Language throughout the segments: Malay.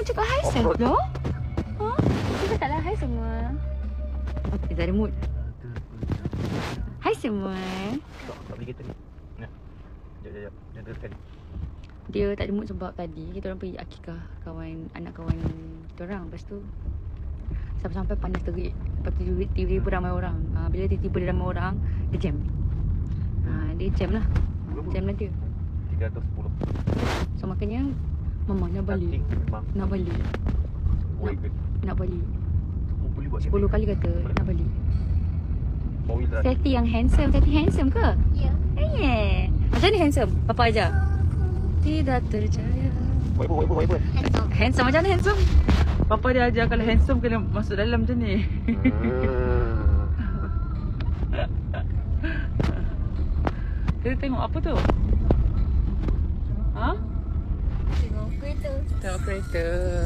Kamu cakap hi Seth dah? Ha? Kita cakaplah hi semua. Dia tak ada mood. Hai semua. Tak boleh kereta ni. Nah. Jap. Jangan tekan. Dia tak ada mood sebab tadi kita orang pergi akikah anak kawan kita orang. Lepas tu sampai panas terik. Lepas tu tiba-tiba ramai orang. Bila tiba-tiba dia ramai orang, dia jam. Dia jam lah. Jam lah dia. 310. So makanya Mama nak balik. Nak balik. Nak balik. 10 kali kata nak balik. Seti yang handsome. Seti handsome ke? Ya. Yeah. Macam ni handsome? Papa ajar. Tidak terjaya. Wiper. Handsome macam mana handsome? Papa dia ajar kalau handsome kena masuk dalam macam ni. Kita tengok apa tu? Ha? Tengok kereta. Tengok kereta.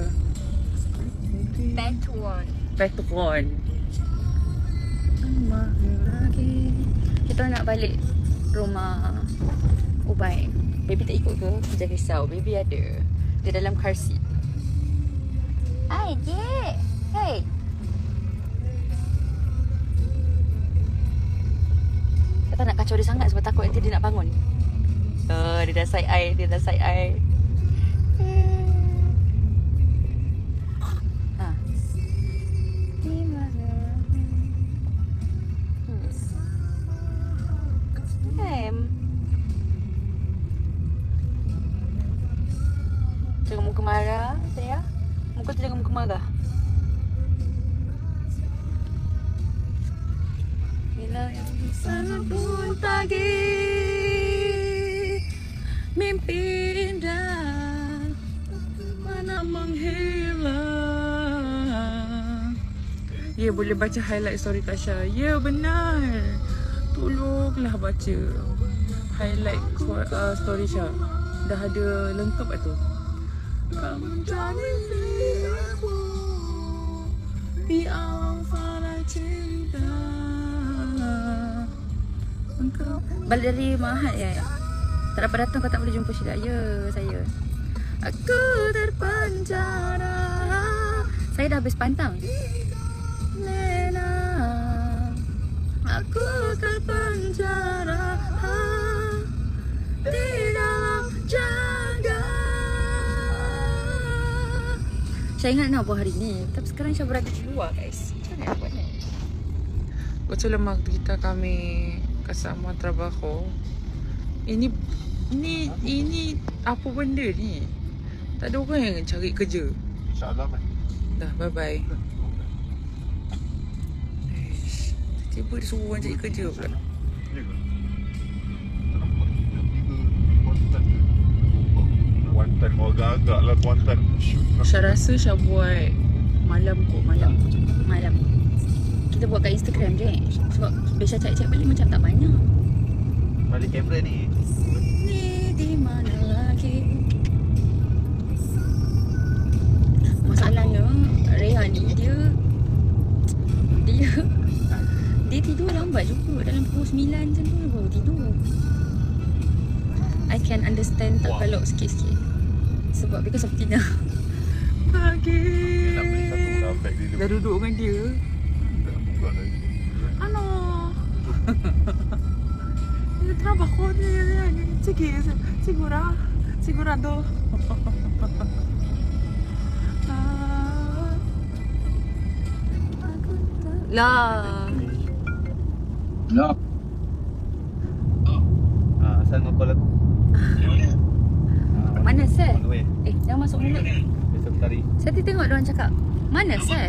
Petron. Kita nak balik rumah Ubay. Baby tak ikut ke? Jangan risau. Baby ada. Dia dalam car seat. Hai, Dek. Hey. Kita tak nak kacau dia sangat sebab takut nanti dia nak bangun. Dia dah side eye. Jangan muka marah, saya. Muka tu jangan muka marah. Bila yang sana pun pagi, mimpi indah mana menghilang. Ya, boleh baca highlight story Tasha. Ya, benar. Tolonglah baca highlight story Syah. Dah ada lengkap tu. Kamu jadi aku di alam fana cinta. Engkau balik dari Mahat ya? Tak dapat datang, kau tak boleh jumpa Syila. Ya, saya. Aku terpenjara. Saya dah habis pantang. Lena, aku terpenjara di dalam jaga. Saya ingat nak buat hari ni, tapi sekarang saya berada di luar guys. Macam mana nak buat ni? Betul lemak kita kami kasama trabajo. Ini apa benda ni? Tak ada orang yang cari kerja. InsyaAllah kan. Dah, bye-bye. Tiba-tiba dia suruh orang cari kerja pula. Kuantan agak-agak lah Kuantan. Syah rasa Syah buat malam kot, malam. Kita buat kat Instagram je. Sebab bila Syah cek-cek balik macam tak banyak. Balik kamera ni. Ni di mana lagi? Masalahnya Rehan ni dia tidur lambat juga. Dalam pukul 9 macam tu baru tidur. I can understand tak peluk sikit-sikit. Sebab because of Tina. Pagi. Dah duduk dengan dia. Ano? Dia trabajo niya. Sigurado. Lah. Asal kau call aku. Mana Seth? Jangan masuk mulut. Besok tari. Saya tengok diorang cakap. Mana Seth?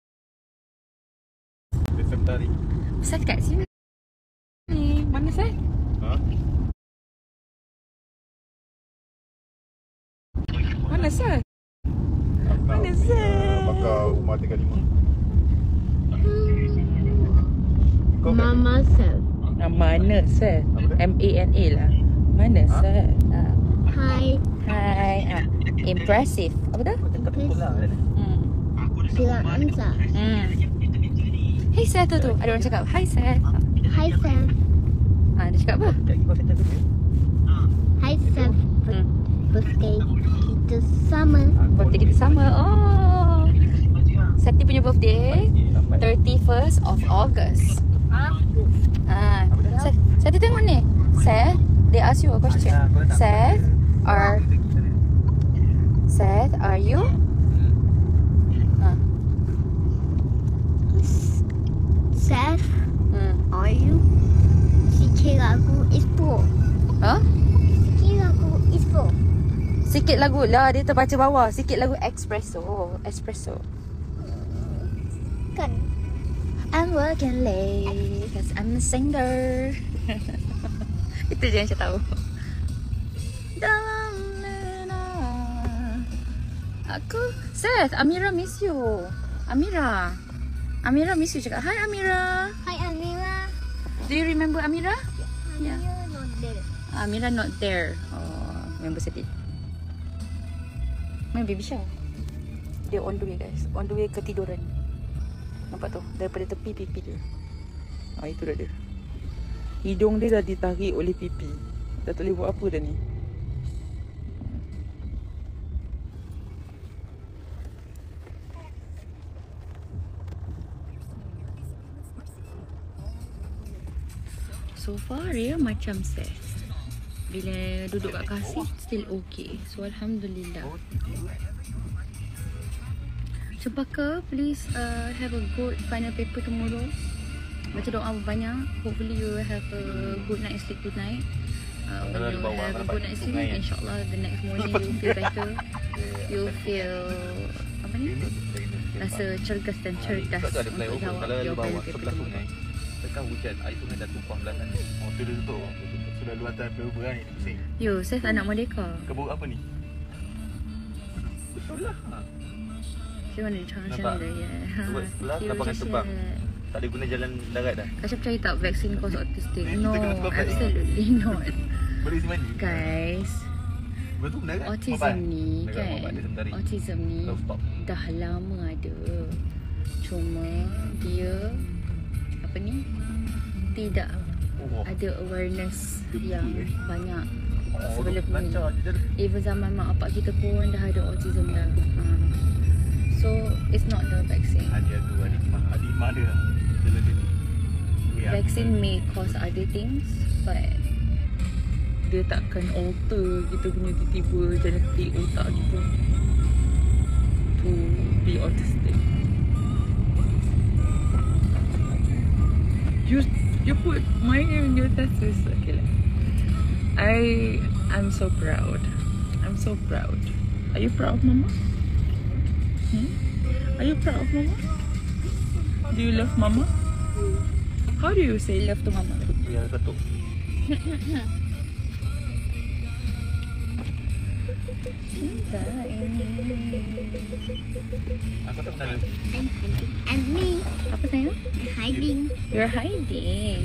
Besok tari. Seth kat sini. Mana Seth? Ha? Mana Seth? Mana Seth? Bakar rumah tingkat 5. Mama Seth. Mana Seth? M-A-N-A lah. Mana Seth? Hai. Impressive. Apa tu? Sila Anza. Hey Seth tu. Ada orang cakap hi Seth. Hai Seth. Dia cakap apa? Hai Seth. Birthday. kita sama. Birthday kita sama. Oh. Sati punya birthday 31st of August. Sati tengok ni. Seth, they ask you a question. Seth, are you? Seth, are you? Sikit lagu Ispo. Ha? Sikit lagu Ispo. Sikit lagu lah, dia terbaca bawah. Sikit lagu Espresso. Kan? I'm working late cause I'm a singer. Itu je yang saya tahu. Dalam lena aku Seth, Amira miss you. Amira miss you cakap. Hi Amira. Hi Amira. Do you remember Amira? Yeah. Amira not there. Amira not there. Oh, remember sedih. Main baby shower. Dia on the way guys. On the way ketiduran. Nampak tu? Daripada tepi pipi dia. Itu dah dia. Hidung dia dah ditarik oleh pipi. Dah tak boleh buat apa dah ni. So far dia macam Seth. Bila duduk kat kasih still okay. So Alhamdulillah. Cempaka, please have a good final paper tomorrow. Baca doa banyak. Hopefully you will have a good night sleep tonight. When you have a good night sleep, insyaAllah the next morning you feel better. You feel apa ni? Rasa cergas dan cerdas untuk jawab jawapan paper tomorrow. Tekan hujan, air sungai dah tumpah belah sana. Oh, tu dia tutup. Sudah luar atas flyover kan ni, pusing. Yo, Seth anak merdeka. Kebun apa ni? Betul lah. 希望你长生的耶。 Buat sebelah lapangan terbang. Tak ada guna jalan darat dah. Kasih percaya tak vaksin cause autistic? No, Kita kena sebab ni. absolutely not. Boleh simpan ni. Guys, Betul darat. autism ni kan, Dia sementari. autism ni Love stop. dah lama ada. Cuma dia apa ni? Tidak Oh. ada awareness Dia yang betul, banyak Oh, sebelum ni. lancar je dia. Even zaman mak bapak kita pun dah ada autism dah. So it's not the vaccine. Adik mah dia. Jalan dia ni. Vaccine may cause other things, but dia takkan alter kita punya tiba-tiba genetik otak kita to be autistic. You put my name in your test list. Okay lah. I'm so proud. I'm so proud. Are you proud of Mama? Are you proud of Mama? Do you love Mama? How do you say love to Mama? Ya, ketuk. Aku tak kenal. And me, Apa sayang? hiding. You're hiding.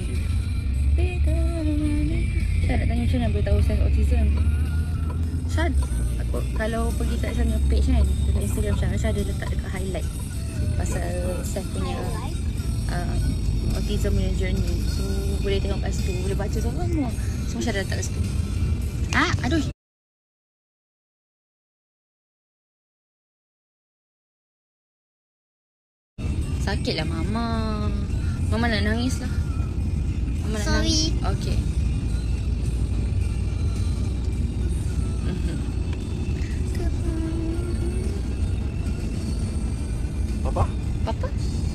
Saya nak tanya macam mana boleh tahu saya autism. Syad, aku kalau pergi kat sana page kan, dekat Instagram Syad, Syad ada letak dekat highlight pasal saya punya autism punya journey. So boleh tengok kat situ, boleh baca semua. Semua Syad ada letak kat situ. Aduh. Sakit lah Mama. Mama nak nangis lah. Mama nak Sorry. nangis. Okay. Papa? Papa?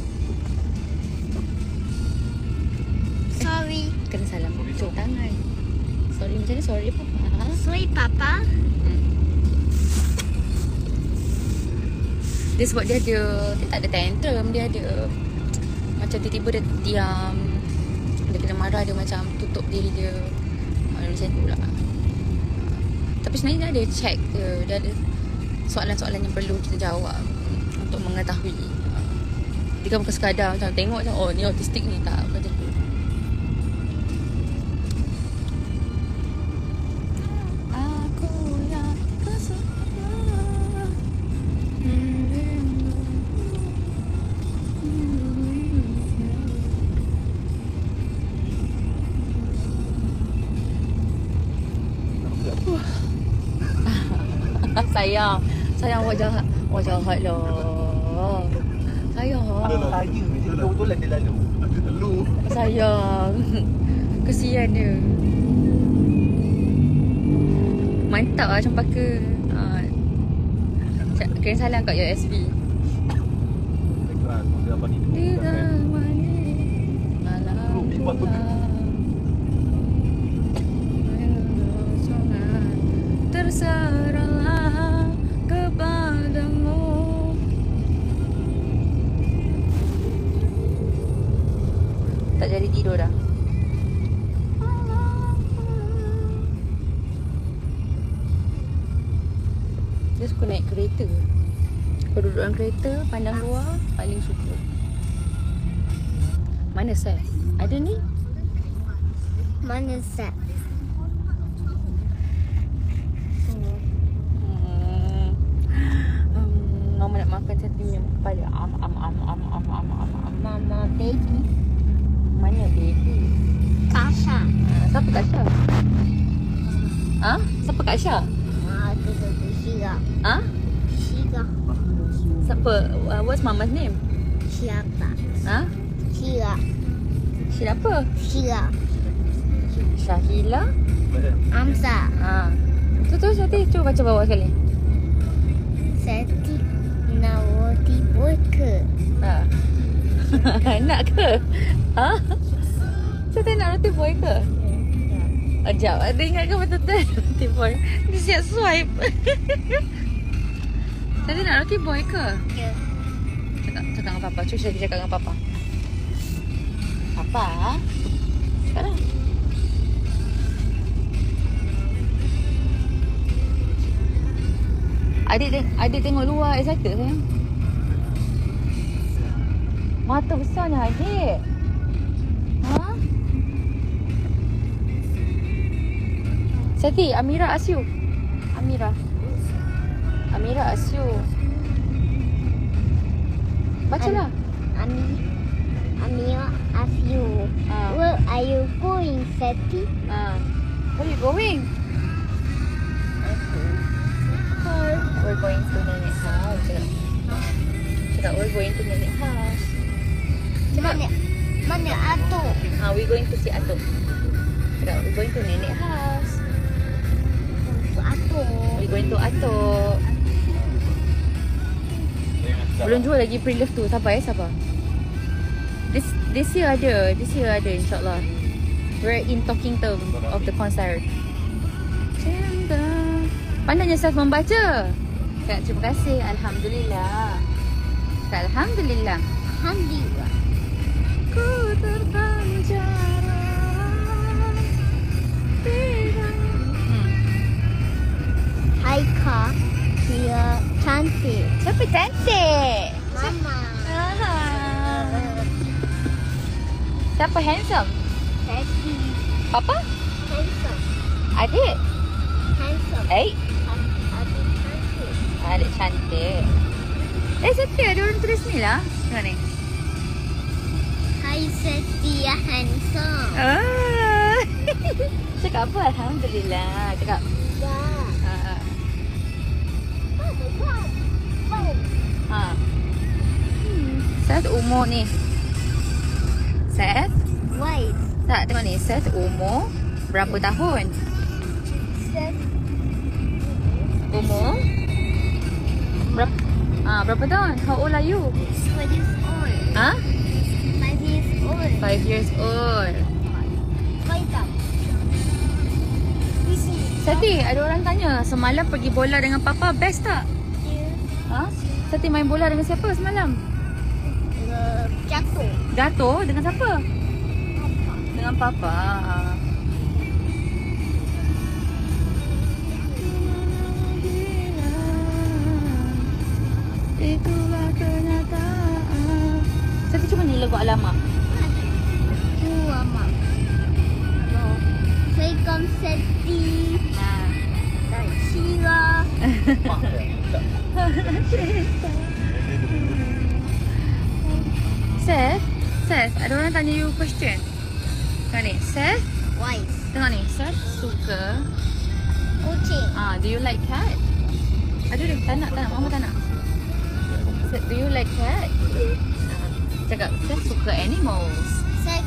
Sorry. Kena salam cucuk tangan. Sorry macam ni, sorry Papa. Sorry, Papa. Dia sebab dia tak ada tantrum. Dia ada macam tiba-tiba dia diam. Dia kena marah, dia macam tutup diri dia. Macam tu lah. Tapi sebenarnya dia ada check dia. Dia ada soalan-soalan yang perlu kita jawab untuk mengetahui. Dia kan bukan sekadar macam tengok macam oh ni autistik ni, tak macam tu. Aku yang sayang sayang. Sayang awak jahat. Awak jahat lah. Sayang. Saya je betul-betul dia lalu. Dia lalu. Sayang. Kesian dia. Mantap lah cempaka. Kirim salam kat USB. Keras. Dia apa ni? Terserahlah kepadamu. Tak jadi tidur dah. Dia suka naik kereta. Kalau duduk dalam kereta, pandang luar, paling suka. Mana Seth? Ada ni? Mana set? Mama nak makan satu minum kepala. Mama baby. Mana baby? Kasha. Siapa Kak Syah? Ha? Siapa Kak Syah? Itu Syira. Ha? Syira. Siapa? What's mama's name? Siapa? Ha? Syira. Siapa? Syira. Syahila? Amsa. Ha. Tu Syati, cuba baca bawah sekali. Seti Nawati Boyke. Ha. Nak ke? Ha? Syati nak roti boy ke? Sekejap, ada ingat ke betul-betul roti boy? Dia siap swipe. Syati nak roti boy ke? Ya. Cakap dengan papa. Cuba Syati cakap dengan papa. Papa? Sekarang. Adik tengok luar excited sayang. Mata besarnya adik. Ha? Sati, Amira ask you. Amira ask you. Bacalah. Amira ask you. Where are you going, Seti? Where are you going? We're going to Nenek house. Cakap we're going to Nenek house. Mana Atuk? We're going to see Atuk. Cakap we're going to Nenek house. Untuk Atuk. We're going to Atuk. Belum jual lagi pre-love tu. Sabar. This year ada insyaAllah. We're in talking term of the concert. Cinta. Pandainya Seth membaca. Kak, terima kasih. Alhamdulillah. Kak, Alhamdulillah. Alhamdulillah. Ku terpenjara. Hai Kak. Dia cantik. Siapa cantik? Mama. Siapa handsome? Seti. Papa? Handsome. Adik? Handsome. Adik Cantik. Adik cantik. Seti ada orang tulis ni lah. Tengok ni. Hai Seti ya handsome. Cakap apa? Alhamdulillah. Cakap. Ya. Mana? Seth umur ni. Seth? Why? Tak, tengok ni. Seth umur berapa tahun? Seth. Umur? Berapa tahun? How old are you? 5 years old. 5 years old. 5 years old. Sati, ada orang tanya semalam pergi bola dengan papa best tak? Sati main bola dengan siapa semalam? Jatuh. Jatuh dengan siapa? Dengan papa. Itulah kenyataan. Sati cuma ni lagu alamak. Mak. Assalamualaikum Seti. Dan Syira. Seth, ada orang tanya you question. Tengok ni, Seth. Wise. Tengok ni, Seth suka kucing. Do you like cat? Ada dia. Tak nak. Mama tak nak. Do you like cat? Cakap, saya suka animals. Sex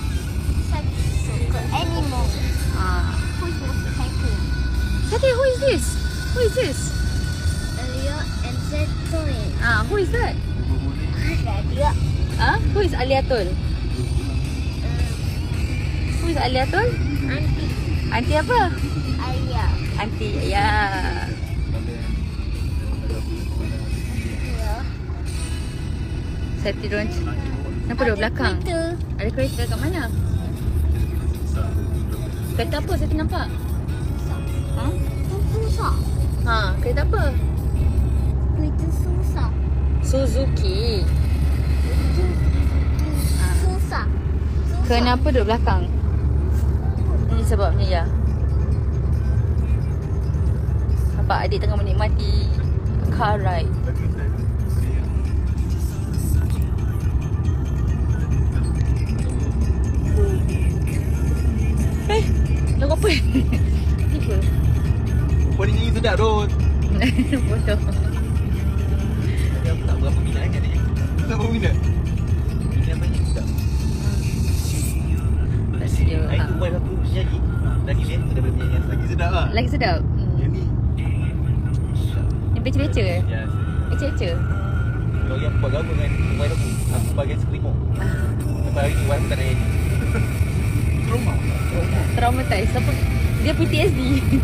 suka animal. Who's motorcycle? Sati, who is this? Who is this? Alia and Zetoy. Who is that? Alia. Who is Aliatul? Who is Aliatul? Auntie Aunty apa? Alia. Aunty, ya. Sati diorang. Kenapa dia belakang? Kereta. Ada kereta kat mana? Kereta apa Sati nampak? Susah. Kereta apa? Kereta susah. Suzuki. Susah. Kenapa duduk belakang? Ini sebabnya ya. Nampak adik tengah menikmati car ride. Lagu apa? Tiba. Kau ni nyanyi sedap tu. Bodoh. Dia aku tak berapa minat kan dia. Tak berapa minat. Ini apa ni sedap. Asyik. Aku buat satu nyanyi. Lagi dia daripada penyanyian. Lagi sedap lah. Lagi sedap. Yang ni. Yang beca-beca ke? Ya. Beca-beca? Kalau yang buat gambar kan wife aku bagi selimut. Sampai hari ni wife tak ada nyanyi. Traumatized. Apa? Dia PTSD.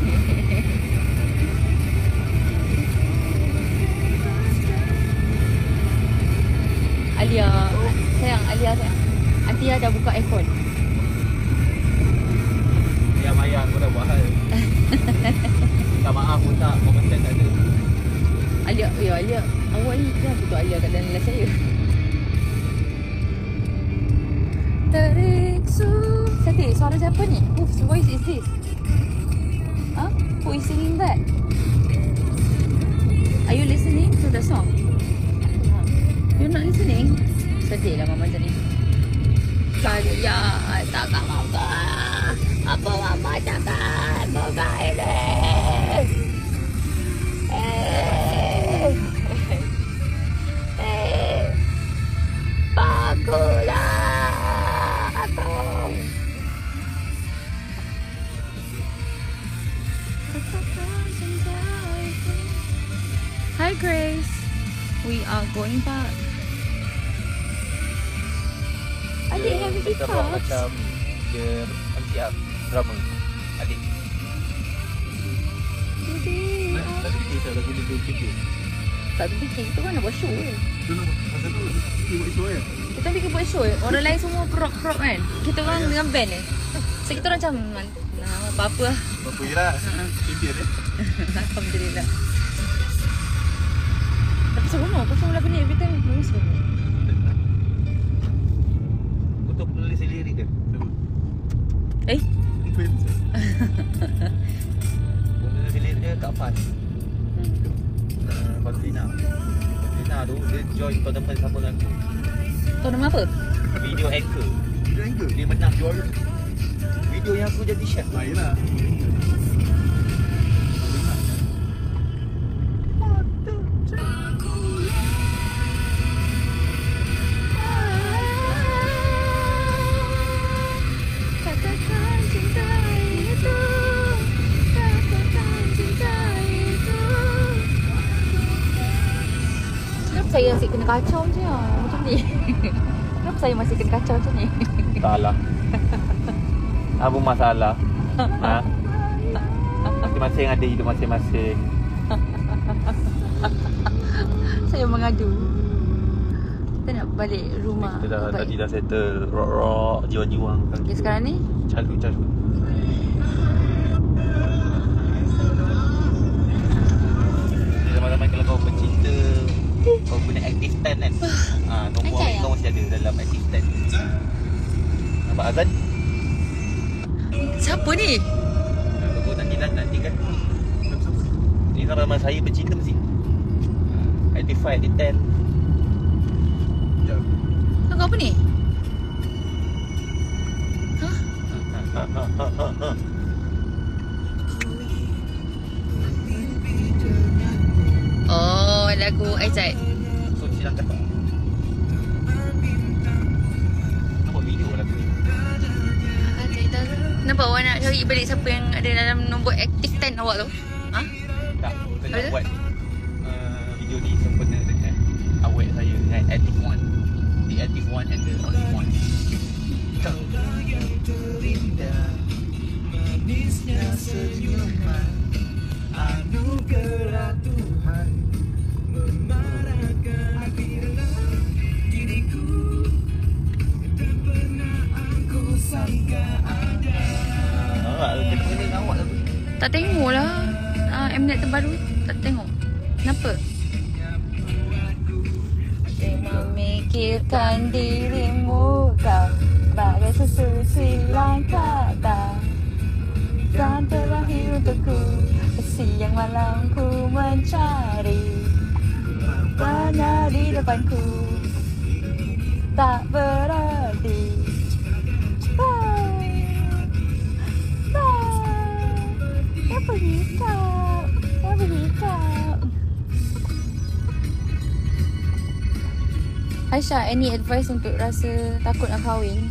Alia. Sayang, Alia sayang. Aunty dah buka aircon. Ya Maya aku dah buat hal. Tak maaf pun tak. Common sense tak ada. Alia, ya Alia. Awak ni kenapa tu Alia kat dalam live saya? Teriksu. Sati, suara siapa ni? Whose voice is this? Who is singing that? Are you listening to the song? You're not listening? Sedih lah mama macam ni. Saya takkan mama. Apa mama cakap? Mama ini. Bagulah aku. Hi Grace, we are going back. Adik have a Kita buat macam dia MCR drama. Adik. Tadi kita lagu dia kerja. Tak ada bikin, kita kan nak buat show je. Tu nak pasal tu kita buat show kan. Kita bikin buat show je. Orang lain semua prop kan. Kita orang dengan band je. So kita orang macam apa-apa lah. Apa je lah. Impian dia. Alhamdulillah. Tapi seronok pasal lagu ni every time bagus seronok. Kau tahu penulis lirik ke? Influencer. Penulis lirik dia Kak Fas. Kontina tu dia join tournament sama dengan aku. Tournament apa? Video anchor. Dia menang juara. Video yang aku jadi chef. Yelah. Saya asyik kena kacau je macam ni. Kenapa saya masih kena kacau macam ni? Salah. Apa masalah? Masing-masing ada hidup masing-masing. Saya mengadu. Kita nak balik rumah. Kita dah, tadi dah settle rock-rock, jiwang-jiwang. Okay, sekarang ni? Calut-calut. Lama-lama kalau kau bercinta, kau guna active stand kan? Nombor kau mesti ada dalam active stand. Nampak Azan? Siapa ni? Kau nanti kan? Ni nama saya bercinta mesti active 5, active 10. Lagu apa ni? Oh, lagu Aizat. So silang kata. Nampak video lagu ni. Nampak awak nak cari balik siapa yang ada dalam nombor aktif 10 awak tu? Ha? Tak, kita Apa nak tu? buat video ni sempena dengan awet saya dengan Active One. The Active One and the Only One. Kau yang terindah, manisnya senyuman, anugerah Tuhan, memarahkan bila diriku tak pernah aku sangka ada. Kena awak lagu ni. Tak tengok lah. Mnet terbaru tak tengok. Kenapa? Memikirkan dirimu kau bagai susu silang kata dan terakhir untukku siang malam ku mencari mana di depanku tak berarti. Bye bye. Dia pergi kau. Dia pergi kau. Aisyah, any advice untuk rasa takut nak kahwin?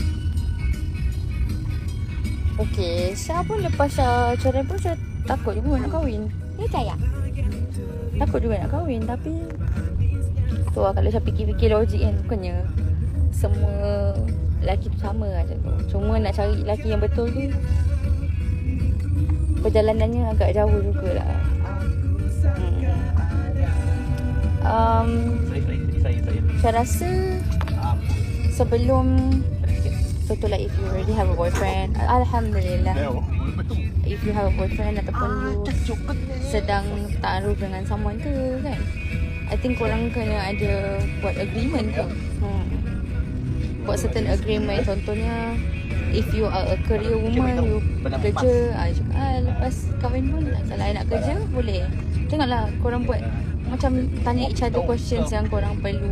Okay, Syah pun lepas Syah cerai pun Syah takut juga nak kahwin. Ya tak ya? Takut juga nak kahwin tapi tu lah kalau Syah fikir-fikir logik kan, bukannya semua lelaki tu sama macam tu. Cuma nak cari lelaki yang betul tu perjalanannya agak jauh jugalah. Saya rasa sebelum contohlah if you already have a boyfriend, Alhamdulillah. If you have a boyfriend ataupun you sedang taruh dengan someone ke kan, I think korang kena ada buat agreement ke. Buat certain agreement. Contohnya if you are a career woman, you kerja, lepas kahwin pun kalau I nak kerja boleh. Tengoklah korang buat macam tanya each other questions yang korang perlu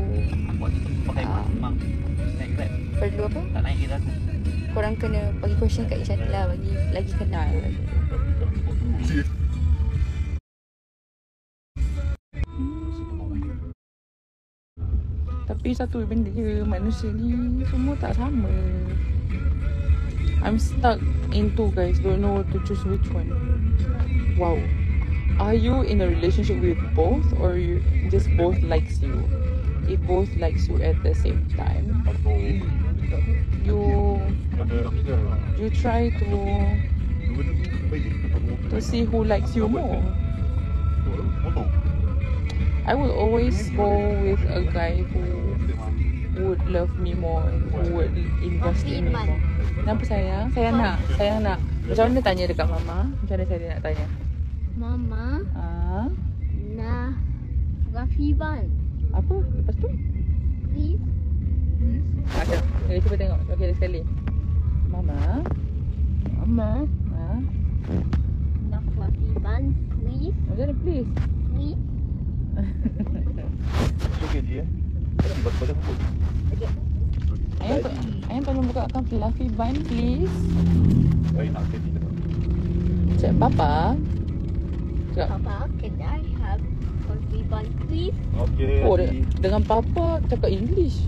perlu apa? Tak naik kita. Korang kena bagi question kat each other lah, bagi lagi kenal. Tapi satu benda je, manusia ni semua tak sama. I'm stuck in two guys, don't know to choose which one. Wow. Are you in a relationship with both or you just both likes you? If both likes you at the same time, you try to see who likes you more. I will always go with a guy who would love me more, who would invest in me more. Kenapa sayang? Sayang nak. Macam mana tanya dekat mama? Macam mana saya nak tanya? Mama, nah, Rafiban, Apa? Lepas tu? please. Okay, okay, cuba tengok. Okay, sekali. Mama. Nah, Rafiban, please, Macam mana please? please. Okey dia. Baca buku. Ayah tolong bukakan fluffy bun please. Baik nak jadi. Cik Papa. Cakap. Papa, can I have Rafiban, please? Okey. Oh, dengan Papa cakap English.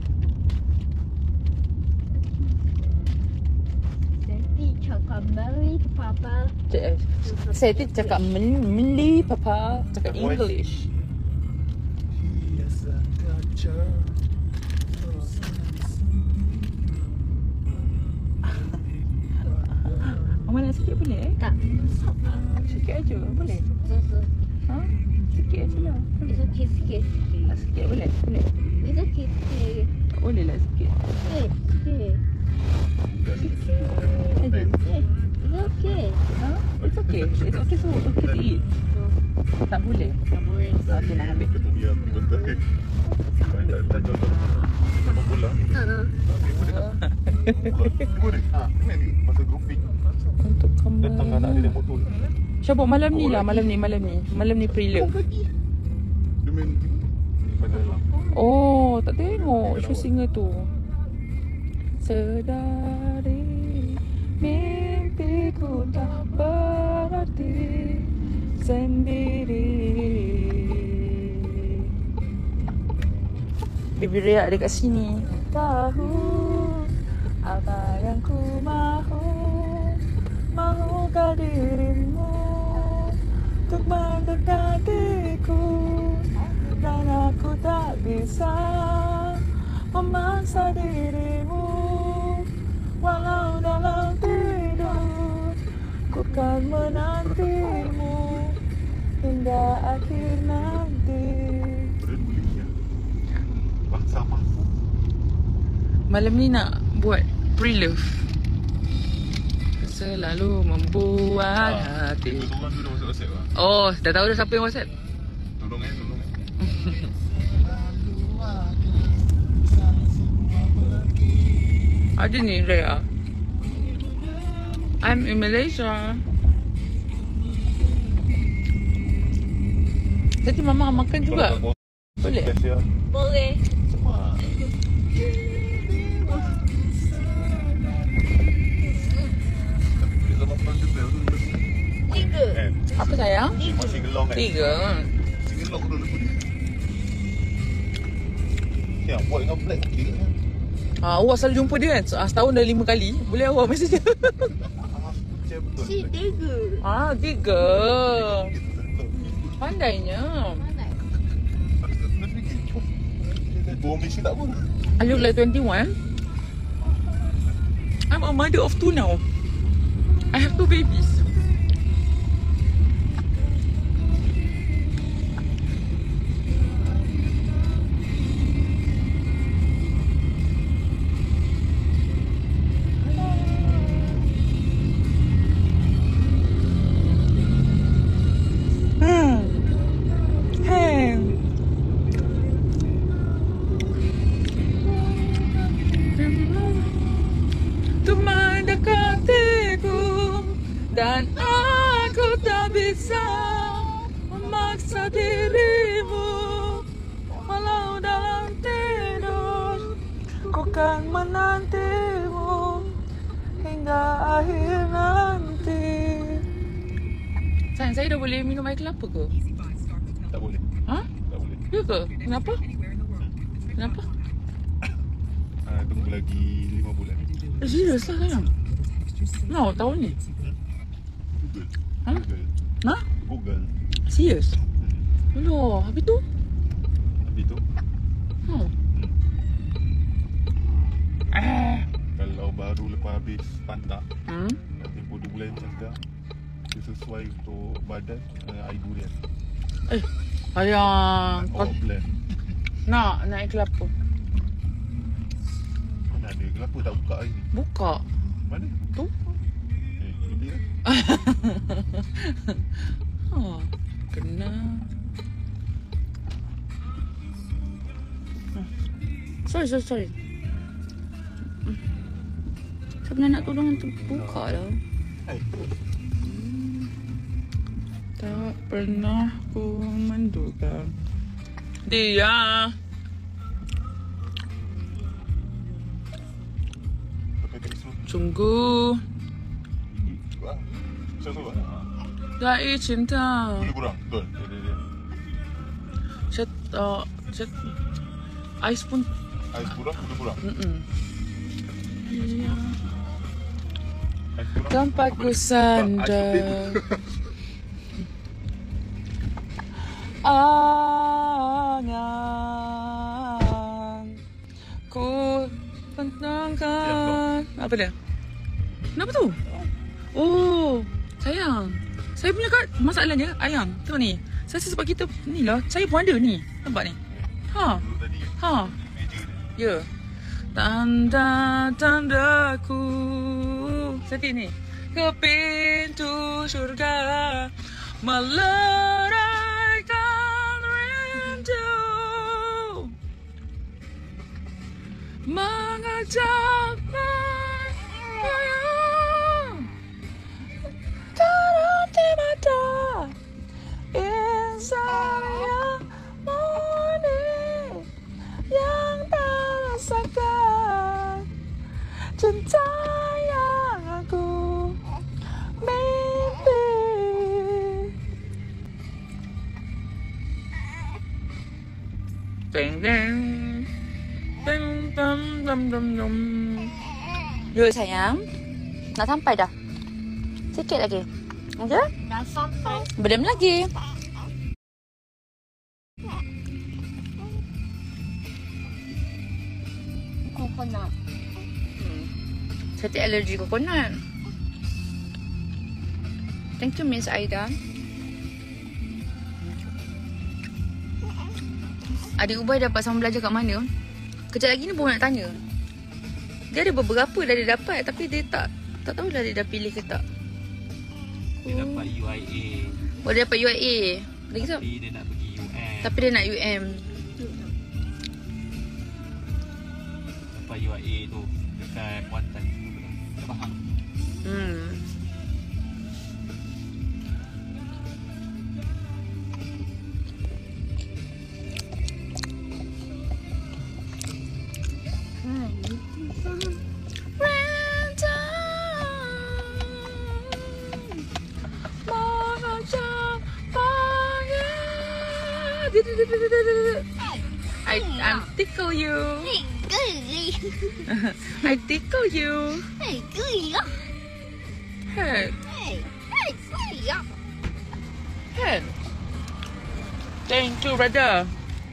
Nanti cakap Mary ke Papa. Saya tu cakap Meli Papa, cakap English. Mama nak sikit boleh? Tak. Sikit aja boleh? Ha? Sikit aja lah. It's okay, sikit. Sikit boleh? Boleh? It's okay, sikit. Boleh lah sikit. Sikit. Aja. It's okay. Ha? It's okay. It's okay to eat. Tak boleh? Tak boleh. Okay, nak ambil. Untuk kamu. Syabuk malam ni lah, malam ni prelim. Oh, tak tengok show singer tu. Sedari mimpiku tak berarti sendiri. Baby Rhea dekat sini. Tahu apa yang ku mahu, mahukah dirimu untuk mendekatiku, dan aku tak bisa memaksa dirimu, walau dalam tidur ku kan menantimu hingga akhir nanti. Sama. Malam ni nak buat pre-love. Selalu membuat hati. Orang tu dah WhatsApp lah. Oh, dah tahu dah siapa yang WhatsApp? Tolong. Ada ni Rhea. I'm in Malaysia. Tadi mama makan juga. Boleh? Boleh. Tiga. Apa sayang? Masih gelong kan? 3. Masih gelong tu lepas ni. Ya, buat dengan black okey kan? Awak selalu jumpa dia kan? Setahun dah 5 kali. Boleh awak mesej dia? Macam betul. Si tiga. 3. Pandainya. Dua Malaysia tak pun. I look like 21. I'm a mother of 2 now. I have 2 babies. Hey. Teman dekatiku, dan aku tak bisa memaksa dirimu, walau dalam tidur ku kan menantimu hingga akhir nanti. Sayang, saya dah boleh minum air kelapa ke? Tak boleh. Ha? Tak boleh. Ya ke? Kenapa? Kenapa? Tunggu lagi 5 bulan. Serius lah sayang? No, tahun ni? Google. Ha? Google. Ha? Google. Serius? Aduh, habis tu? Habis tu, kalau baru lepas habis pantak, tempoh 2 bulan macam dah, dia sesuai untuk badan air durian. Sayang, Power blend. nak air kelapa? Mana ada kelapa tak buka hari ni? Buka. Mana? Tu. Ini dia. Kena. Sorry. Sebenarnya nak tolong untuk buka lah. Tak pernah ku menduga dia. Sungguh dari cinta. Boleh kurang? Betul. Set ais pun Ais kurang, boleh kurang. Iya. Ais kurang. Tanpa ku sadar angan ku tentangkan. Apa dia? Kenapa tu? Oh, sayang, saya punya masalahnya ayang. Tengok ni. Saya rasa sebab kita ni lah. Saya pun ada ni. Nampak ni. Ya. Tanda-tandaku. Seperti ni. Ke pintu syurga meleraikan rindu, mengajak bayang terhenti mata insan yang murni, yang tak rasakan cinta yang aku mimpi. Ding ding. Yuk sayang. Nak sampai dah. Sikit lagi. Okay? Dah sampai. Belum lagi. Coconut. Saya tak alergi coconut. Thank you Miss Aida. Adik Ubay dapat sama belajar kat mana? Kejap lagi ni baru nak tanya. Dia ada beberapa dah dia dapat tapi dia tak tahulah dia dah pilih ke tak. Dia dapat UIA. Oh dia dapat UIA. Lagi tak? Tapi dia nak pergi UM. Tapi dia nak UM. Dapat UIA tu dekat Kuantan. Tak faham. I'm tickle you. I tickle you. Head. Head. Thank you, brother.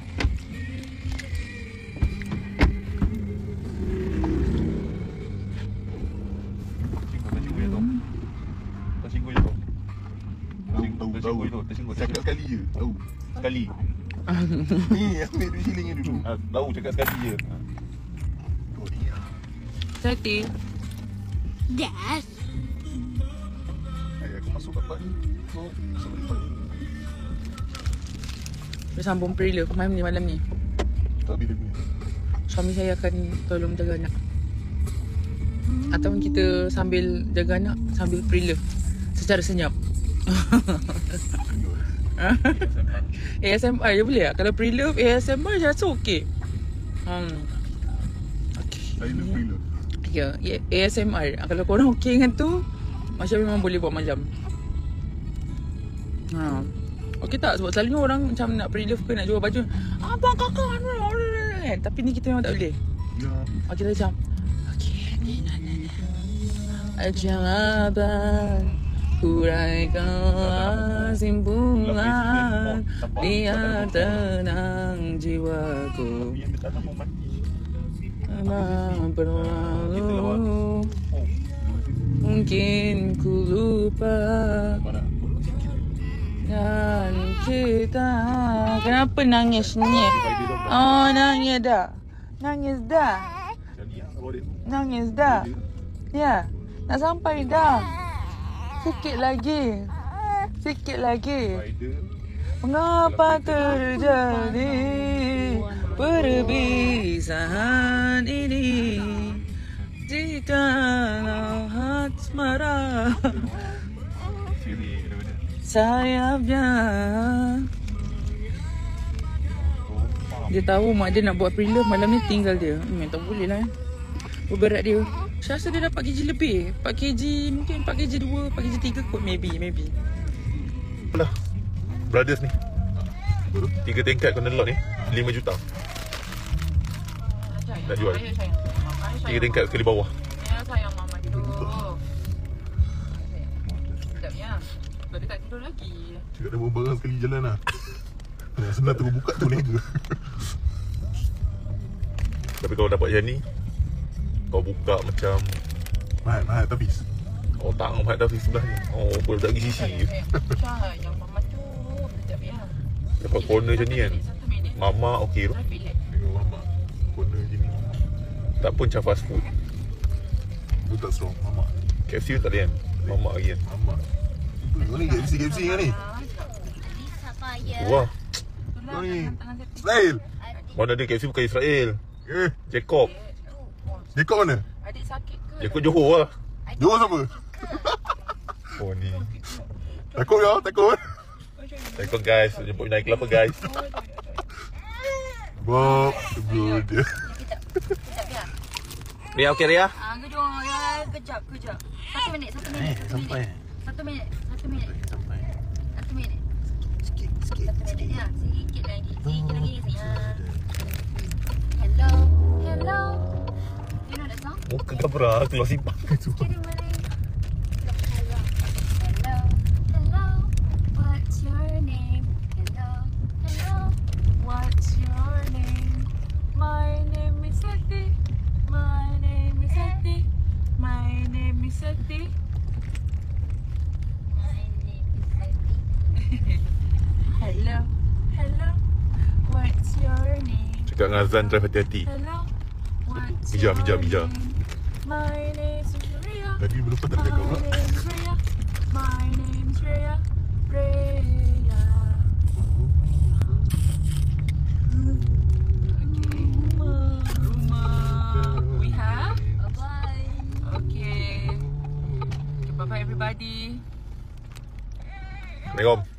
Tahu. Cakap sekali je. Tahu. Sekali. Ni ambil duit siling ni dulu. Tahu cakap sekali je. Oh dia. Tati. Dad. Ayah aku masuk kat ni. So, masuk depan ni. Dia sambung pre-love malam ni. Tak bila ni. Suami saya akan tolong jaga anak. Atau kita sambil jaga anak, sambil pre-love secara senyap. ASMR je boleh tak? Kalau pre-love ASMR je rasa okey. Okay. Saya love free love. Ya, ASMR. Kalau korang okey dengan tu, Masya memang boleh buat macam. Okey tak? Sebab selalunya orang macam nak pre-love ke nak jual baju. Abang kakak kan? Tapi ni kita memang tak boleh. Ya. Kita macam okey ni ajang abang uraikan simpulan biar tenang jiwaku. Abang berlalu mungkin ku lupa dan kita. Kenapa nangis ni? Oh nangis dah. Nangis dah. Nangis dah. Ya, nak sampai dah. Sikit lagi. Sikit lagi. Mengapa terjadi perpisahan ini? Jika asmara sayapnya. Dia tahu mak dia nak buat pre-love malam ni, tinggal dia. Tak boleh lah. Berat dia. Saya rasa dia dapat 4 kg lebih. 4 kg, mungkin 4 kg 2, 4 kg 3 kot. Maybe. Lah. Brothers ni. 3 tingkat kena lot ni 5 juta. Nak jual. 3 tingkat sekali bawah. Ya sayang mama tu. Sekejap ya. Baru tak tidur lagi. Cakap dah barang sekali jalan lah. Senang terus buka tu lega. Tapi kalau dapat macam ni, kau buka macam Mahat Tafiz. Oh tak, Mahat Tafiz sebelah ni. Oh boleh tak pergi sisi je. Sayang mama tu. Sekejap ya. Dapat corner macam ni kan. 1 minit. Mama okey tu. Tengok Mama corner macam ni. Tak pun macam fast food. Tu tak strong Mama. KFC tak ada kan. Mama lagi kan. Mama. Kau ni KFC kan ni. Wah. Kau ni Israel. Mana ada KFC bukan Israel. Jacob. Jacob mana? Adik sakit ke? Jacob Johor lah. Johor siapa? Oh ni. Takut kau? Takut? Takut guys. Jemput naik kelapa guys. Bob. Good dia. Ria okey Ria? Kejap ya. Kejap. 1 minit. Sampai. 1 minit. Sampai. 1 minit. Sikit. Ya, sikit lagi sayang. Hello. Muka gabra keluar simpang tu. Hello, hello, what's your name? Hello, hello, what's your name? My name is Sati. My name is Sati. My name is Sati. Hello, hello, what's your name? Cakap dengan Azan drive hati-hati. Hello, what's Mija, your Mija, Mija. name? My name's Rhea. Tadi belum pernah My cakap pula. name's Rhea. My name's Rhea. Rhea. Rumah. We have? Bye-bye. Okay. Bye-bye everybody. Assalamualaikum.